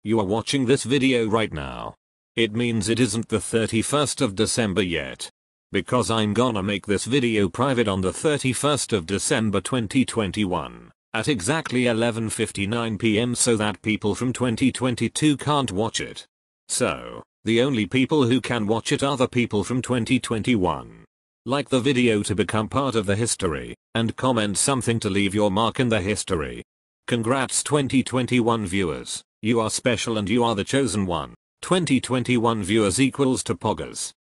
You are watching this video right now. It means it isn't the 31st of December yet. Because I'm gonna make this video private on the 31st of December 2021 at exactly 11:59 PM so that people from 2022 can't watch it. So, the only people who can watch it are the people from 2021. Like the video to become part of the history, and comment something to leave your mark in the history. Congrats 2021 viewers, you are special and you are the chosen one. 2021 viewers equals to poggers.